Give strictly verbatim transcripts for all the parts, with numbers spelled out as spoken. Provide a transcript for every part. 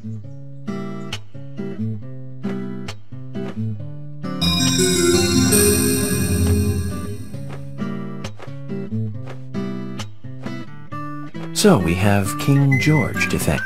So we have King George to thank.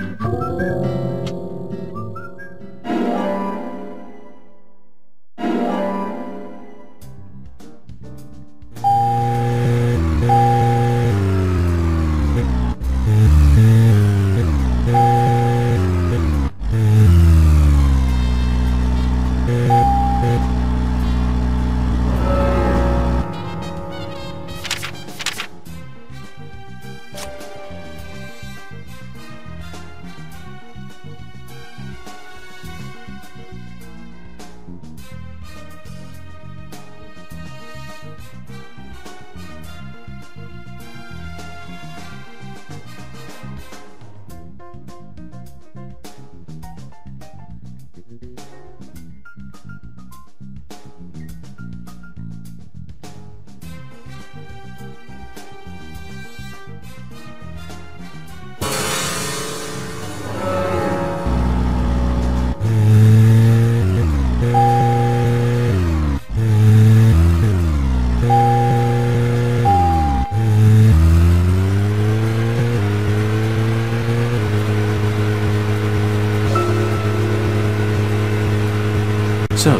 So,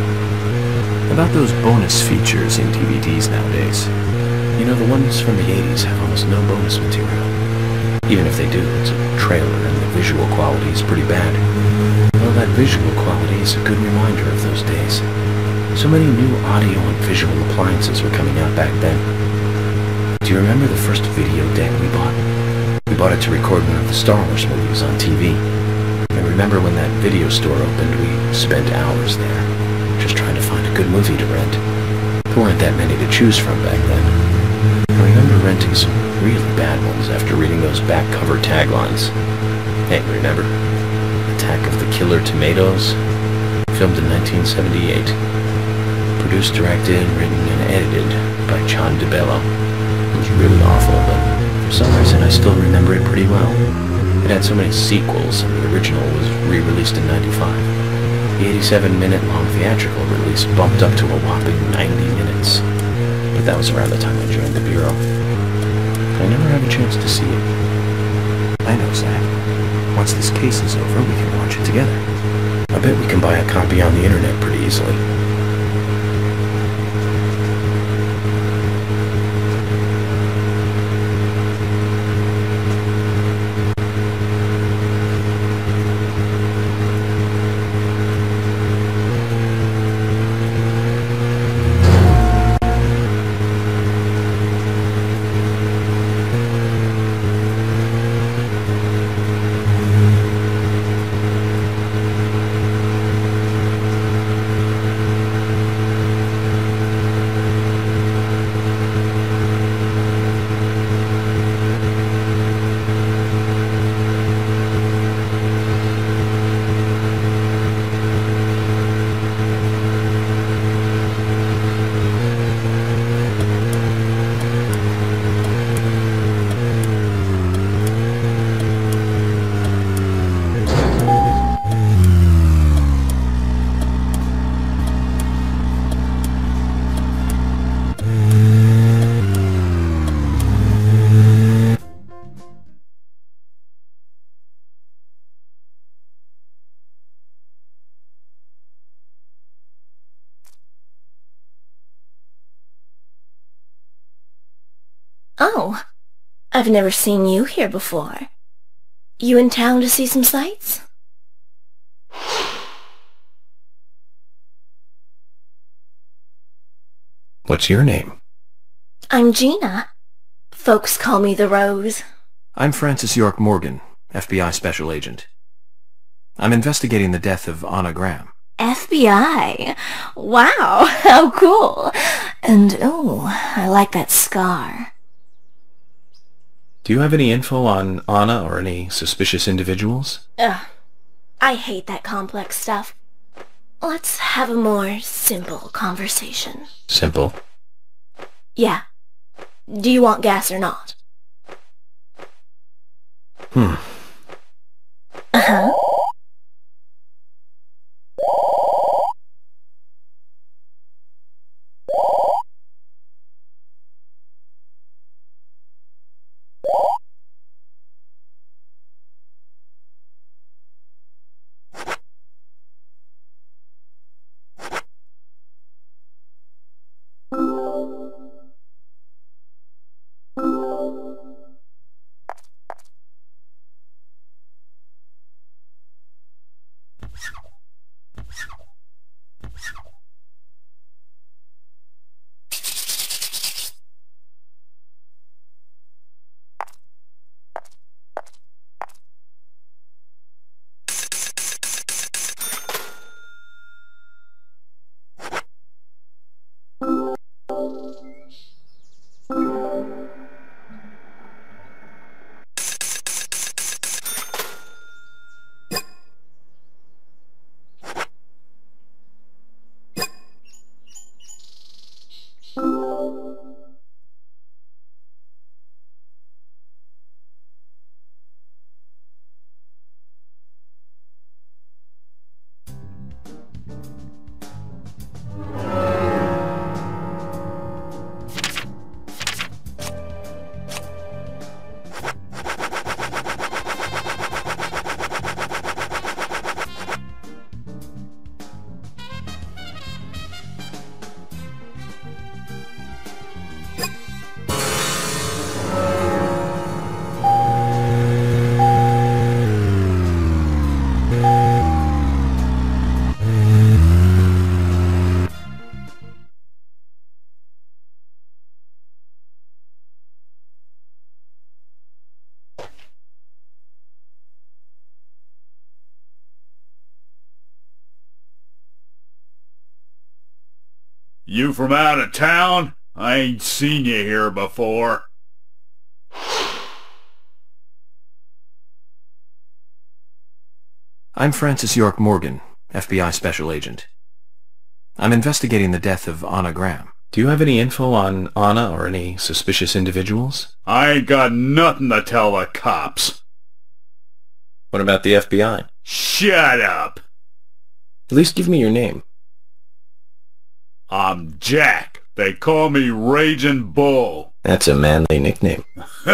about those bonus features in D V Ds nowadays. You know, the ones from the eighties have almost no bonus material. Even if they do, it's a trailer and the visual quality is pretty bad. Well, that visual quality is a good reminder of those days. So many new audio and visual appliances were coming out back then. Do you remember the first video deck we bought? We bought it to record one of the Star Wars movies on T V. And remember when that video store opened, we spent hours there, just trying to find a good movie to rent. There weren't that many to choose from back then. I remember renting some really bad ones after reading those back cover taglines. Hey, remember? Attack of the Killer Tomatoes? Filmed in nineteen seventy-eight. Produced, directed, written, and edited by John DeBello. It was really awful, but for some reason I still remember it pretty well. It had so many sequels, and the original was re-released in ninety-five. The eighty-seven minute long theatrical release bumped up to a whopping ninety minutes. But that was around the time I joined the Bureau. I never had a chance to see it. I know, Zach. Once this case is over, we can watch it together. I bet we can buy a copy on the internet pretty easily. Oh, I've never seen you here before. You in town to see some sights? What's your name? I'm Gina. Folks call me the Rose. I'm Francis York Morgan, F B I Special Agent. I'm investigating the death of Anna Graham. F B I? Wow, how cool. And, oh, I like that scar. Do you have any info on Anna or any suspicious individuals? Ugh, I hate that complex stuff. Let's have a more simple conversation. Simple? Yeah. Do you want gas or not? Hmm. Uh-huh. You from out of town? I ain't seen you here before. I'm Francis York Morgan, F B I Special Agent. I'm investigating the death of Anna Graham. Do you have any info on Anna or any suspicious individuals? I ain't got nothing to tell the cops. What about the F B I? Shut up! At least give me your name. I'm Jack. They call me Raging Bull. That's a manly nickname.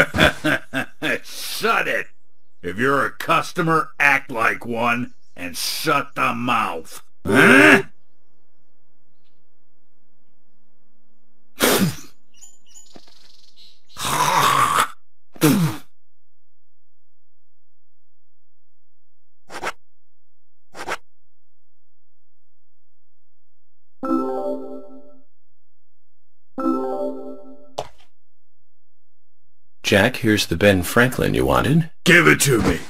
Shut it! If you're a customer, act like one, and shut the mouth. Huh? Jack, here's the Ben Franklin you wanted. Give it to me.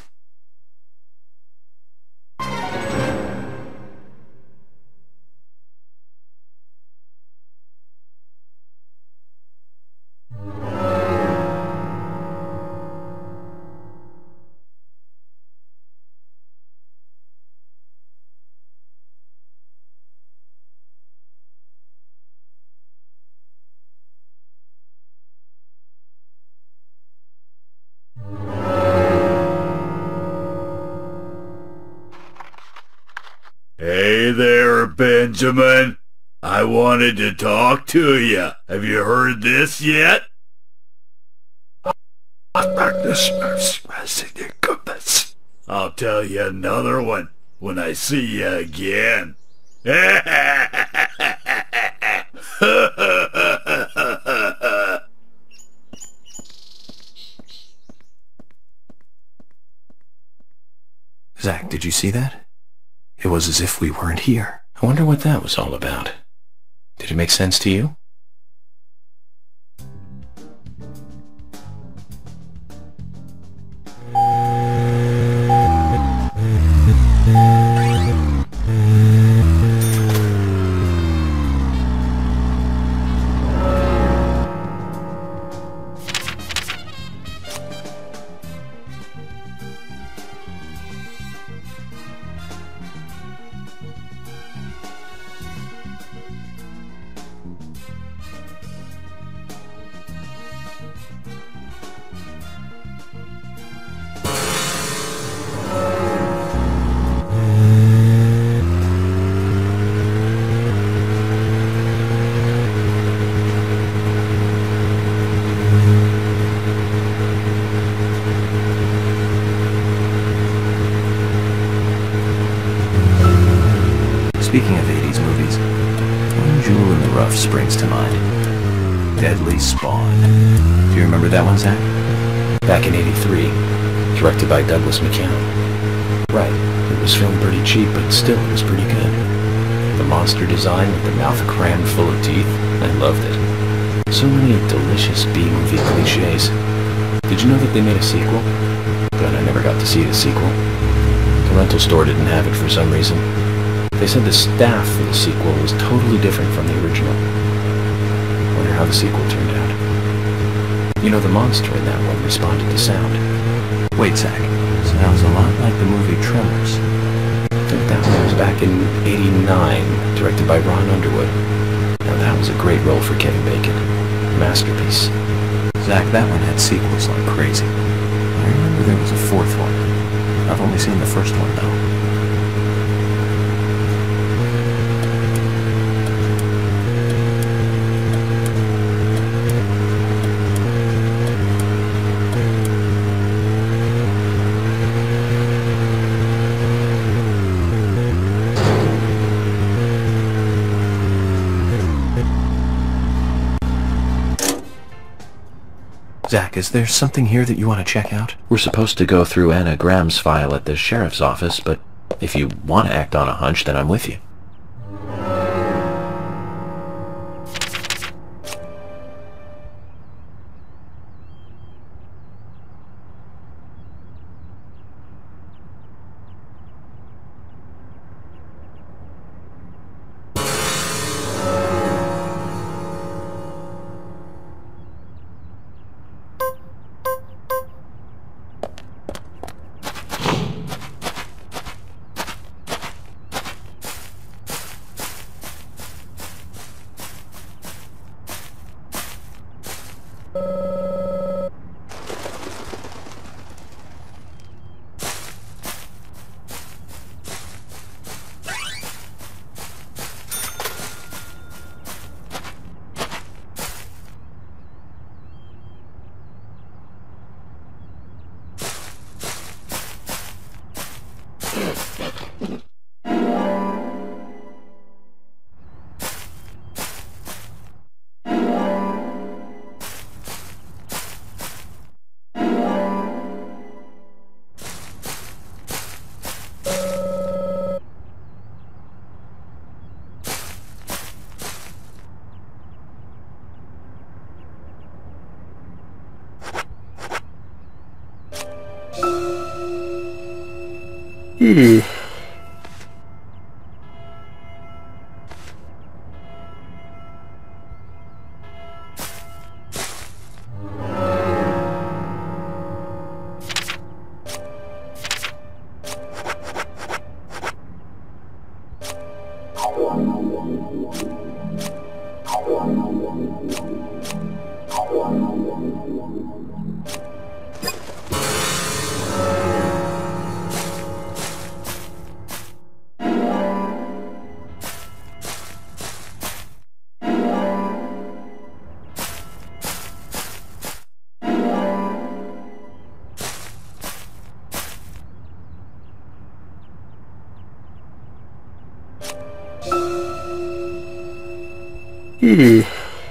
Hey there, Benjamin. I wanted to talk to you. Have you heard this yet? I'll tell you another one when I see you again. Zach, did you see that? It was as if we weren't here. I wonder what that was all about. Did it make sense to you? Speaking of eighties movies, one jewel in the rough springs to mind. Deadly Spawn. Do you remember that one, Zach? Back in eighty-three, directed by Douglas McCann. Right, it was filmed pretty cheap, but still it was pretty good. The monster design with the mouth crammed full of teeth, I loved it. So many delicious B-movie cliches. Did you know that they made a sequel? But I never got to see the sequel. The rental store didn't have it for some reason. They said the staff for the sequel was totally different from the original. Wonder how the sequel turned out. You know, the monster in that one responded to sound. Wait, Zach. Sounds a lot like the movie Tremors. I think that one was back in eighty-nine, directed by Ron Underwood. Now that was a great role for Kevin Bacon. Masterpiece. Zach, that one had sequels like crazy. I remember there was a fourth one. I've only seen the first one, though. Zach, is there something here that you want to check out? We're supposed to go through Anna Graham's file at the sheriff's office, but if you want to act on a hunch, then I'm with you. Hmm. Hmm.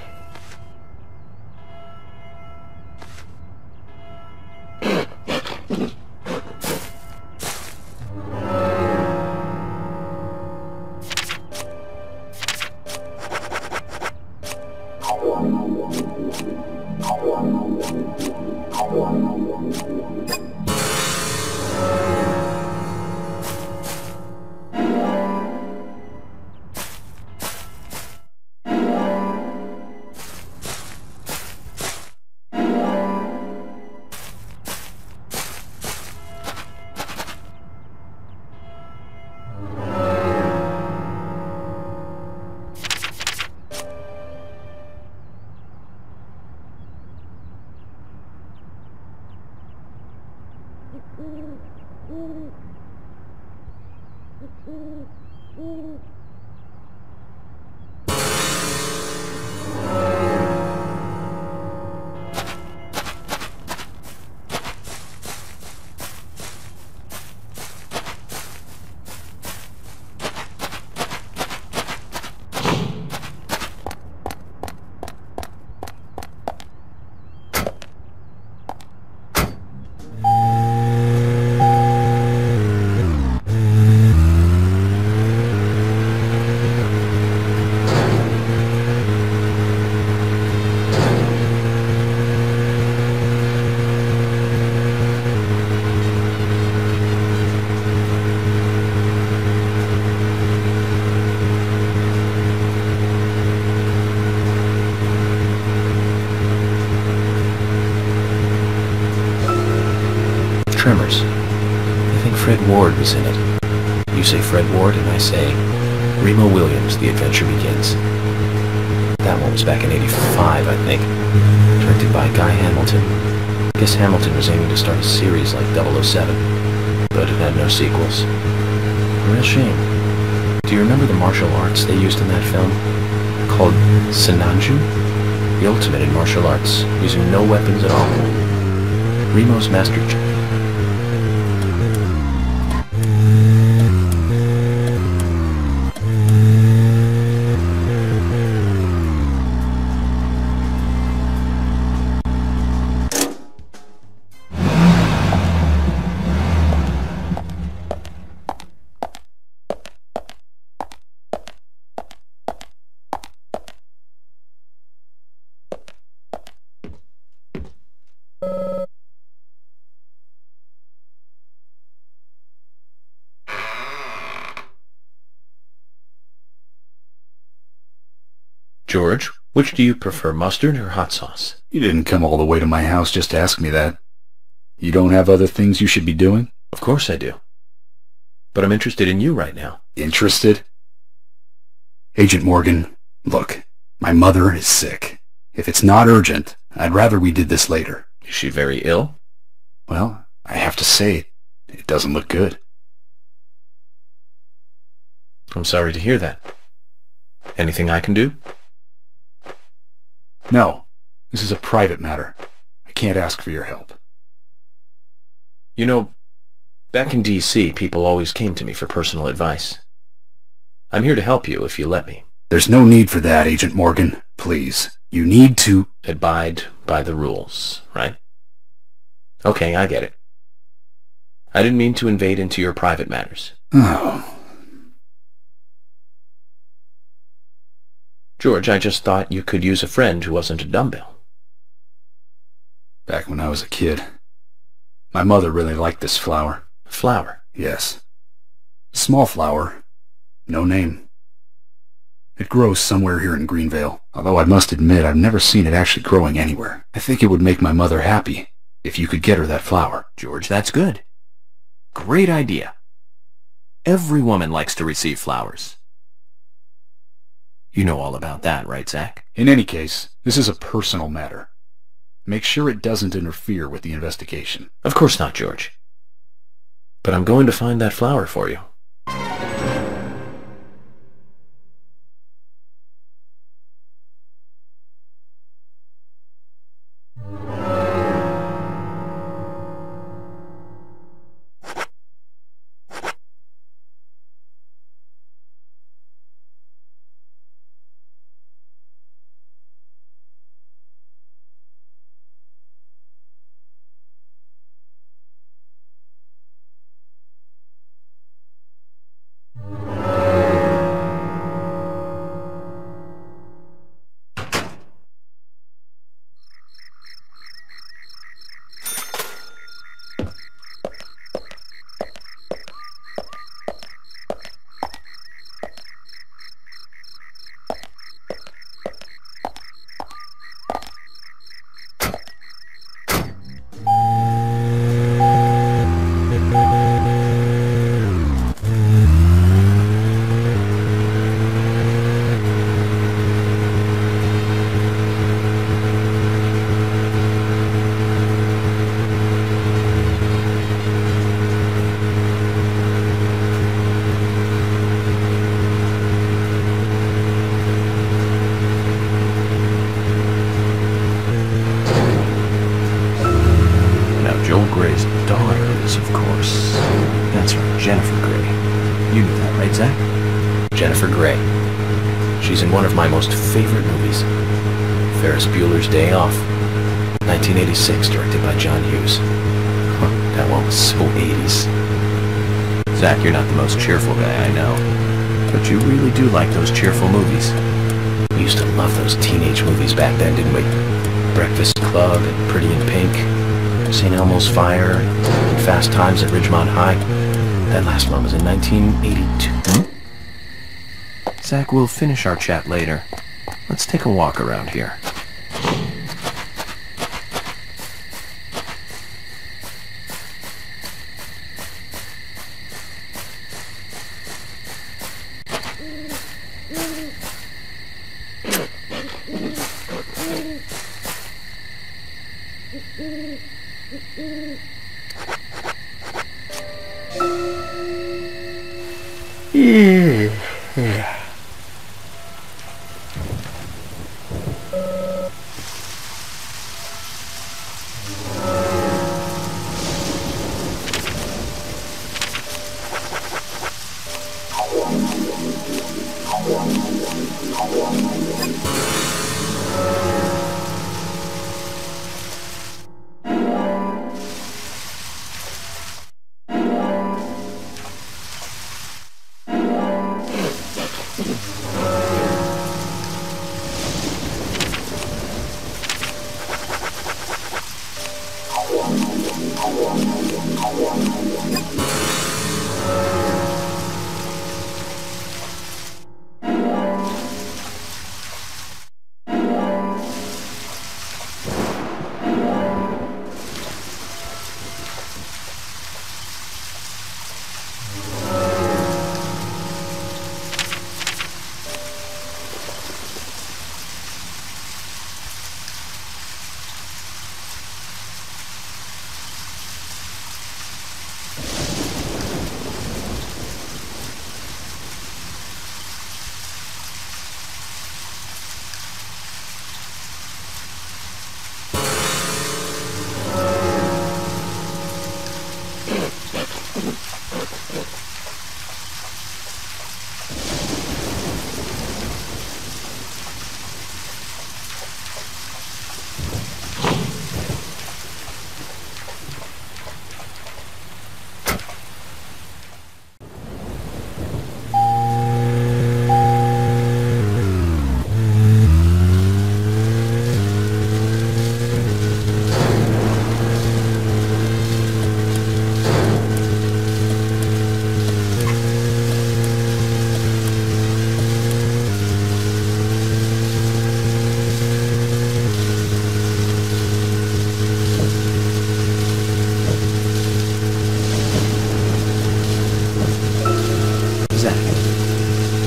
Tremors. I think Fred Ward was in it. You say Fred Ward and I say Remo Williams, The Adventure Begins. That one was back in eighty-five, I think. Directed by Guy Hamilton. Guess Hamilton was aiming to start a series like double oh seven, but it had no sequels. A real shame. Do you remember the martial arts they used in that film? Called Sinanju? The ultimate in martial arts, using no weapons at all. Remo's master... George, which do you prefer, mustard or hot sauce? You didn't come all the way to my house just to ask me that. You don't have other things you should be doing? Of course I do. But I'm interested in you right now. Interested? Agent Morgan, look, my mother is sick. If it's not urgent, I'd rather we did this later. Is she very ill? Well, I have to say it. It doesn't look good. I'm sorry to hear that. Anything I can do? No, this is a private matter. I can't ask for your help. You know, Back in D C, people always came to me for personal advice. I'm here to help you if you let me. There's no need for that, Agent Morgan. Please. You need to... Abide by the rules, right? Okay, I get it. I didn't mean to invade into your private matters. Oh. George, I just thought you could use a friend who wasn't a dumbbell. Back when I was a kid, my mother really liked this flower. Flower? Yes. Small flower. No name. It grows somewhere here in Greenvale, although I must admit I've never seen it actually growing anywhere. I think it would make my mother happy if you could get her that flower. George, that's good. Great idea. Every woman likes to receive flowers. You know all about that, right, Zach? In any case, this is a personal matter. Make sure it doesn't interfere with the investigation. Of course not, George. But I'm going to find that flower for you. Joel Grey's daughter is, of course, that's right, Jennifer Grey. You knew that, right, Zach? Jennifer Grey. She's in one of my most favorite movies, Ferris Bueller's Day Off, nineteen eighty-six, directed by John Hughes. Huh, that one was so eighties. Zach, you're not the most cheerful guy I know, but you really do like those cheerful movies. We used to love those teenage movies back then, didn't we? Breakfast Club and Pretty in Pink, Saint Elmo's Fire, and Fast Times at Ridgemont High. That last one was in nineteen eighty-two. Hmm? Zach, we'll finish our chat later. Let's take a walk around here.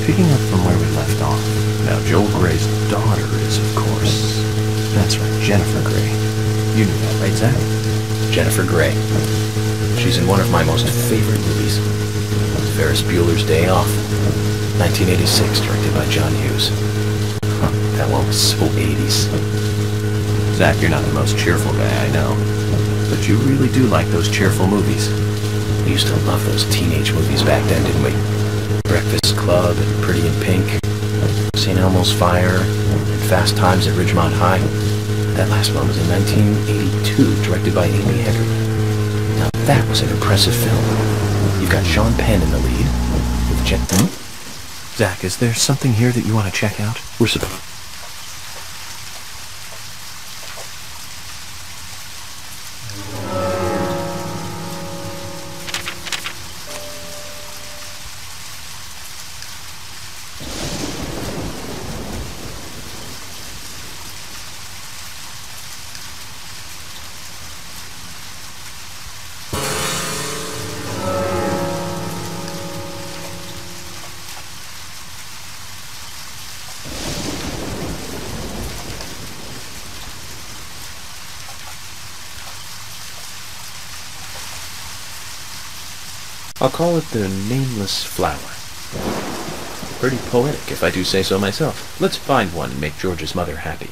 Picking up from where we left off. Now, Joel Grey's daughter is, of course... That's right, Jennifer Grey. You knew that, right, Zach? Jennifer Grey. She's in one of my most favorite movies. Ferris Bueller's Day Off. nineteen eighty-six, directed by John Hughes. Huh, that one was so eighties. Zach, you're not the most cheerful guy I know. But you really do like those cheerful movies. We used to love those teenage movies back then, didn't we? Breakfast Club and Pretty in Pink, Saint Elmo's Fire, and Fast Times at Ridgemont High. That last one was in nineteen eighty-two, directed by Amy Heckerling. Now that was an impressive film. You've got Sean Penn in the lead, with Jet... Hmm? Zach, is there something here that you want to check out? We're supposed... I'll call it the Nameless Flower. Pretty poetic, if I do say so myself. Let's find one and make George's mother happy.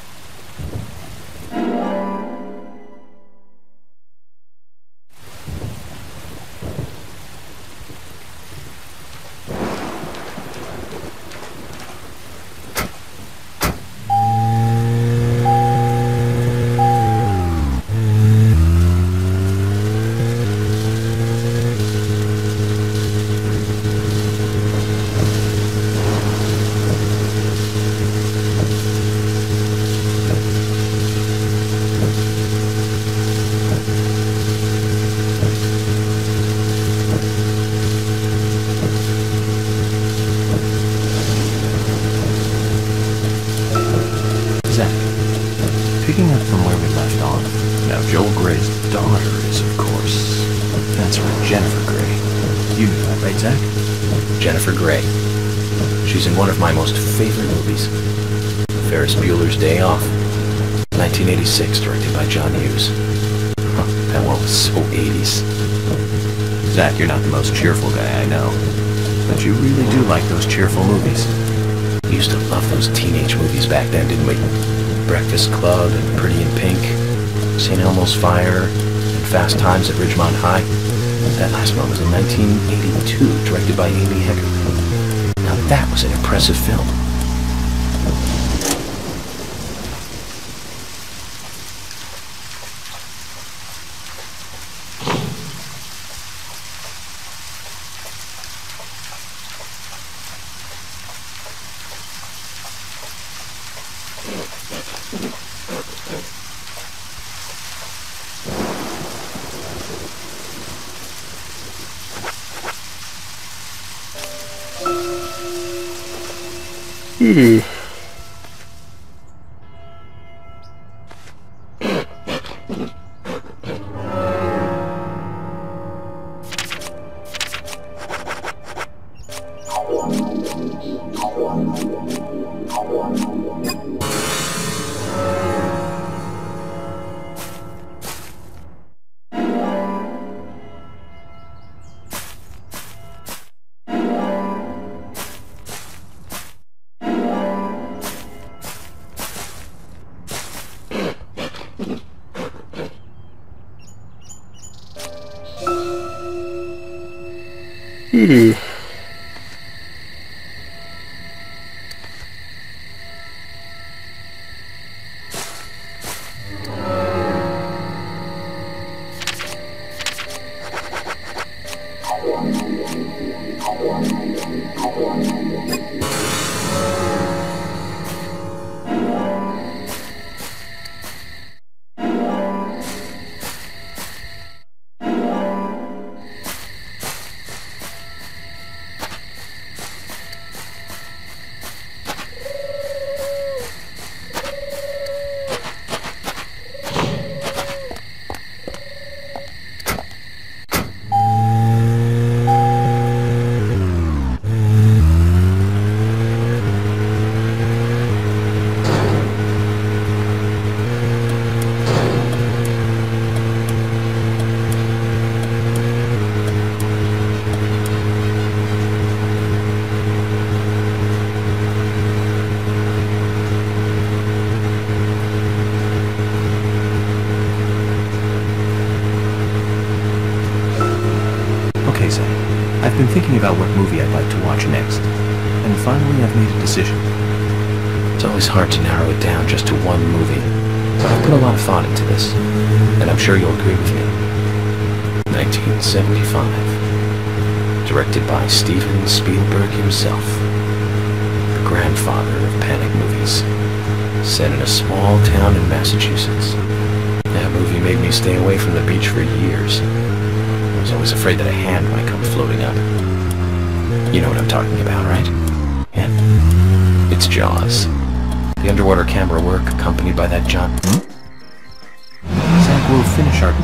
Picking up from where we left off. Now, Joel Grey's daughter is, of course... That's right, Jennifer Grey. You knew that, right, Zach? Jennifer Grey. She's in one of my most favorite movies. Ferris Bueller's Day Off. nineteen eighty-six, directed by John Hughes. Huh, that one was so eighties. Zach, you're not the most cheerful guy I know. But you really do like those cheerful movies. We used to love those teenage movies back then, didn't we? Breakfast Club and Pretty in Pink, Saint Elmo's Fire, and Fast Times at Ridgemont High. That last one was in nineteen eighty-two, directed by Amy Heckerling. Now that was an impressive film. Hmm. Hmm. I've been thinking about what movie I'd like to watch next, and finally I've made a decision. It's always hard to narrow it down just to one movie, but I've put a lot of thought into this, and I'm sure you'll agree with me. nineteen seventy-five. Directed by Steven Spielberg himself. The grandfather of panic movies. Set in a small town in Massachusetts. That movie made me stay away from the beach for years. I was always afraid that a hand might come floating up. You know what I'm talking about, right? Yeah. It's Jaws. The underwater camera work accompanied by that John... Hmm? Zach, we'll finish our...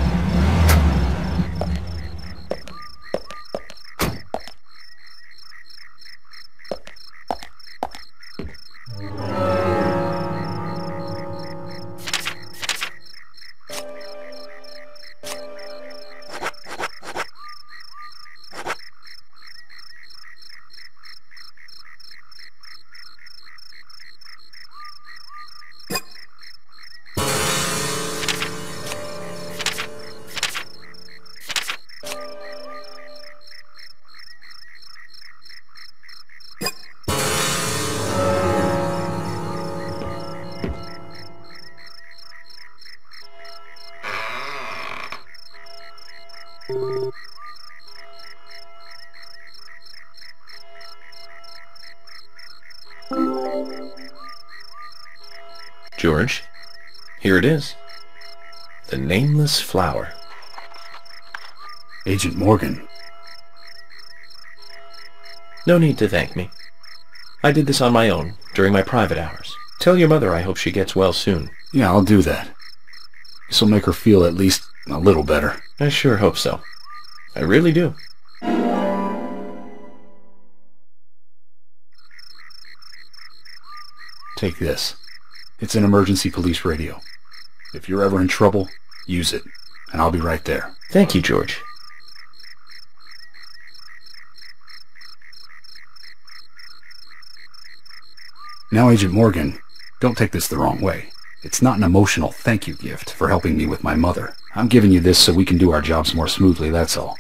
George, here it is. The Nameless Flower. Agent Morgan. No need to thank me. I did this on my own, during my private hours. Tell your mother I hope she gets well soon. Yeah, I'll do that. This'll make her feel at least a little better. I sure hope so. I really do. Take this. It's an emergency police radio. If you're ever in trouble, use it, and I'll be right there. Thank you, George. Now, Agent Morgan, don't take this the wrong way. It's not an emotional thank you gift for helping me with my mother. I'm giving you this so we can do our jobs more smoothly, that's all.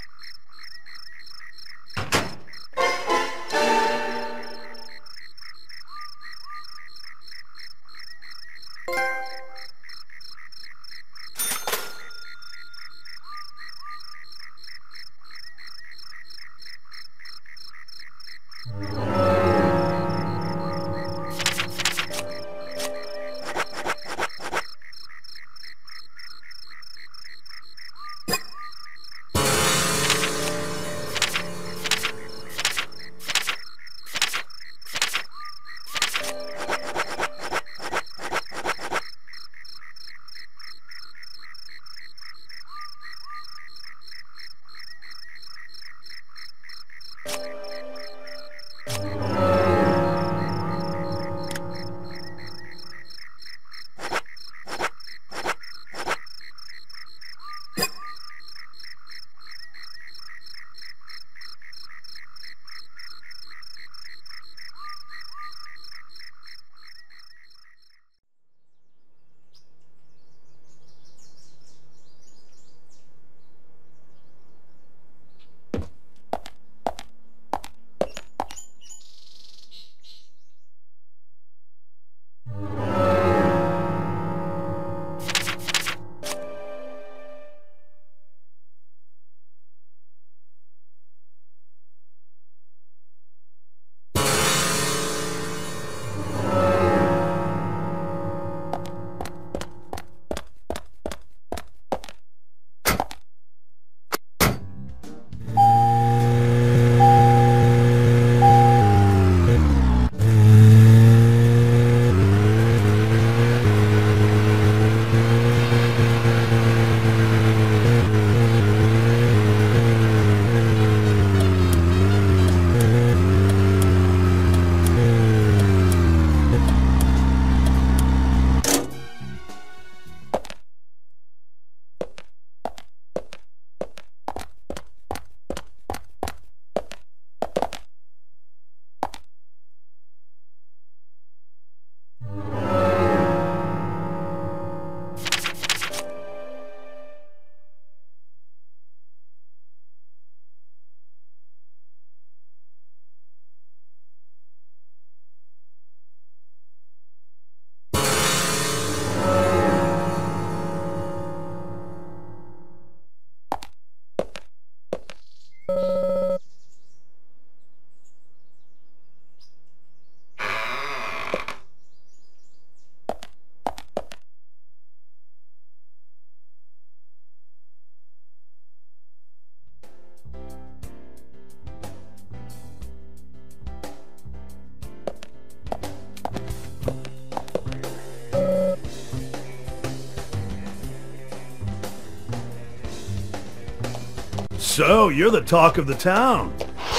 so, you're the talk of the town.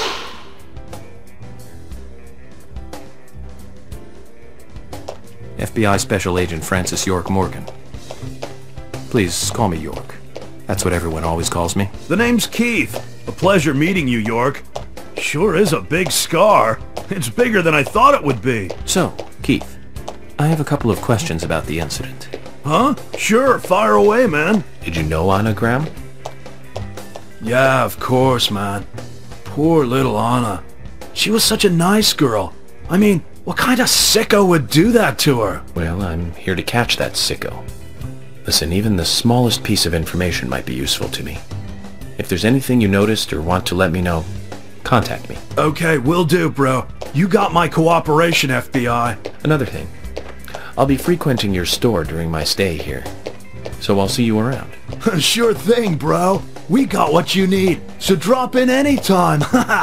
F B I Special Agent Francis York Morgan. Please call me York. That's what everyone always calls me. The name's Keith. A pleasure meeting you, York. Sure is a big scar. It's bigger than I thought it would be. So, Keith, I have a couple of questions about the incident. Huh? Sure, fire away, man. Did you know Anna Graham? Yeah, of course, man. Poor little Anna. She was such a nice girl. I mean, what kind of sicko would do that to her? Well, I'm here to catch that sicko. Listen, even the smallest piece of information might be useful to me. If there's anything you noticed or want to let me know, contact me. Okay, will do, bro. You got my cooperation, F B I. Another thing, I'll be frequenting your store during my stay here, so I'll see you around. Sure thing, bro. We got what you need, so drop in anytime.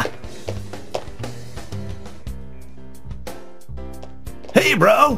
Hey, bro!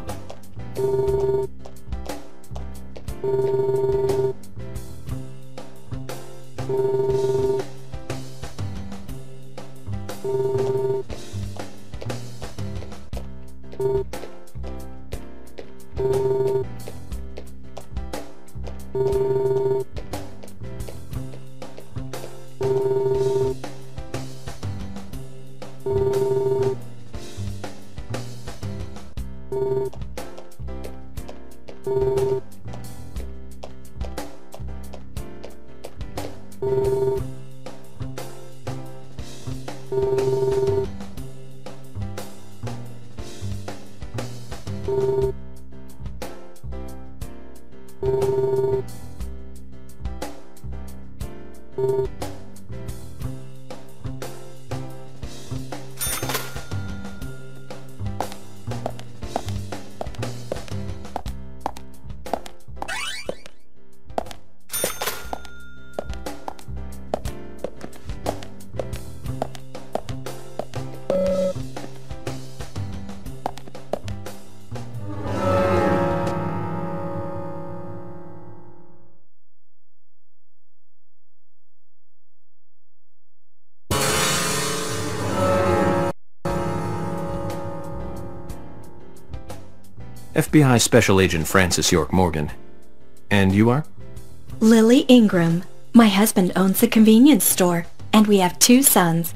F B I Special Agent Francis York Morgan. And you are? Lily Ingram. My husband owns a convenience store, and we have two sons.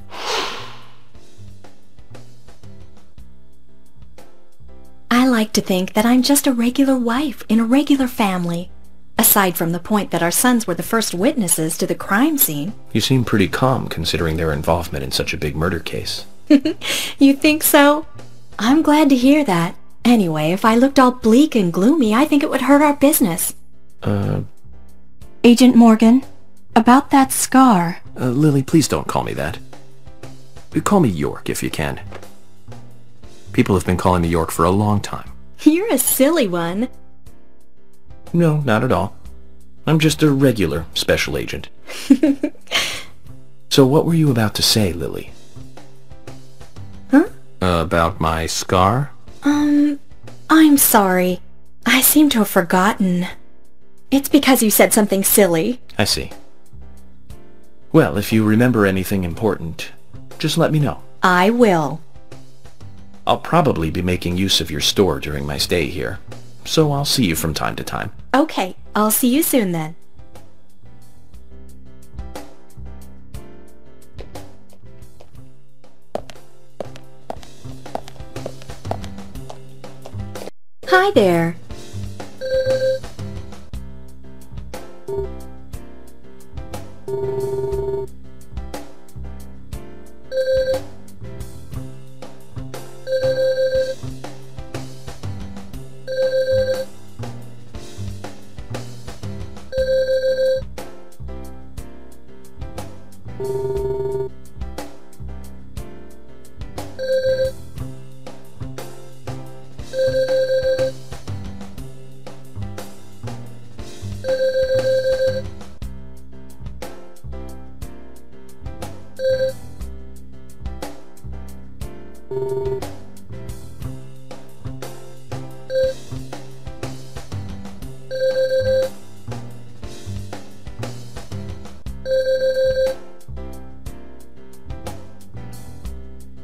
I like to think that I'm just a regular wife in a regular family, aside from the point that our sons were the first witnesses to the crime scene. You seem pretty calm considering their involvement in such a big murder case. You think so? I'm glad to hear that. Anyway, if I looked all bleak and gloomy, I think it would hurt our business. Uh... Agent Morgan, about that scar. Uh, Lily, please don't call me that. Call me York if you can. People have been calling me York for a long time. You're a silly one. No, not at all. I'm just a regular special agent. So what were you about to say, Lily? Huh? Uh, about my scar? Um, I'm sorry. I seem to have forgotten. It's because you said something silly. I see. Well, if you remember anything important, just let me know. I will. I'll probably be making use of your store during my stay here, so I'll see you from time to time. Okay, I'll see you soon then. Hi there.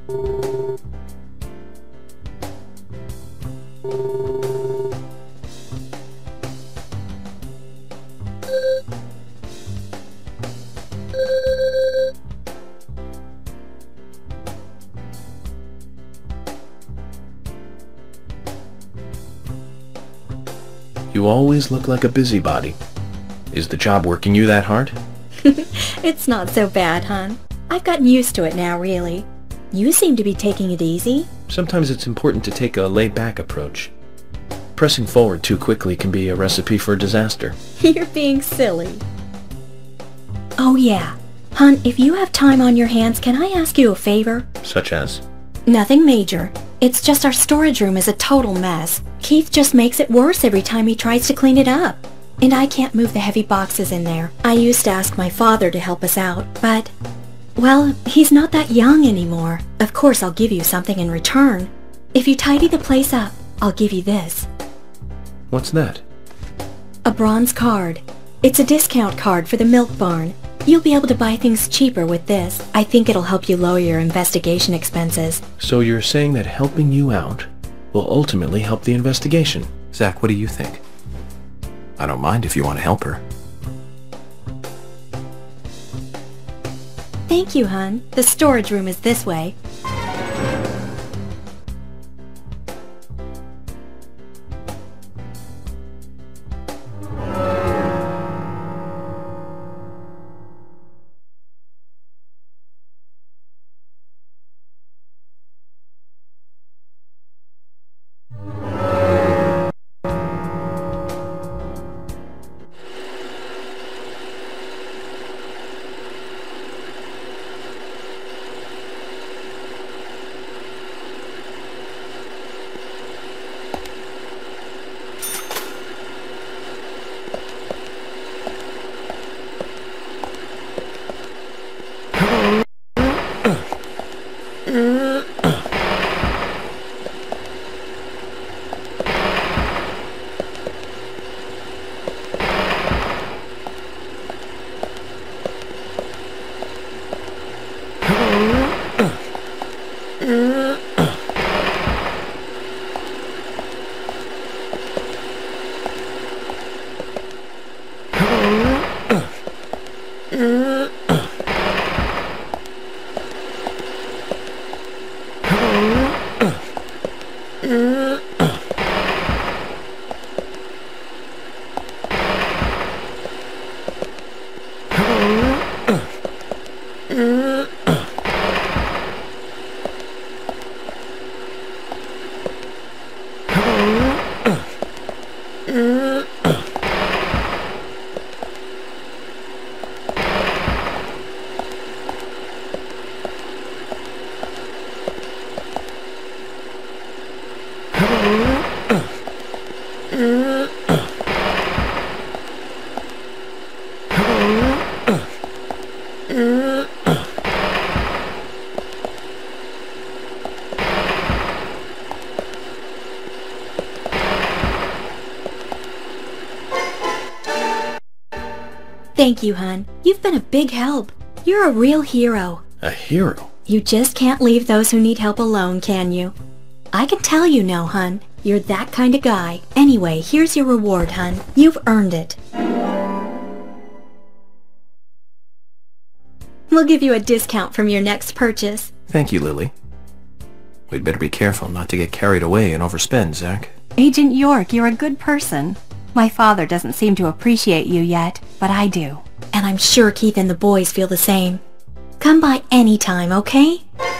You always look like a busybody. Is the job working you that hard? It's not so bad, hon. I've gotten used to it now, really. You seem to be taking it easy. Sometimes it's important to take a laid-back approach. Pressing forward too quickly can be a recipe for disaster. You're being silly. Oh yeah. Hon, if you have time on your hands, can I ask you a favor? Such as? Nothing major. It's just our storage room is a total mess. Keith just makes it worse every time he tries to clean it up. And I can't move the heavy boxes in there. I used to ask my father to help us out, but... well, he's not that young anymore. Of course I'll give you something in return. If you tidy the place up, I'll give you this. What's that? A bronze card. It's a discount card for the milk barn. You'll be able to buy things cheaper with this. I think it'll help you lower your investigation expenses. So you're saying that helping you out will ultimately help the investigation? Zach, what do you think? I don't mind if you want to help her. Thank you, hon. The storage room is this way. Thank you, hon. You've been a big help. You're a real hero. A hero? You just can't leave those who need help alone, can you? I can tell you no, hun. You're that kind of guy. Anyway, here's your reward, hun. You've earned it. We'll give you a discount from your next purchase. Thank you, Lily. We'd better be careful not to get carried away and overspend, Zach. Agent York, you're a good person. My father doesn't seem to appreciate you yet, but I do. And I'm sure Keith and the boys feel the same. Come by any time, okay?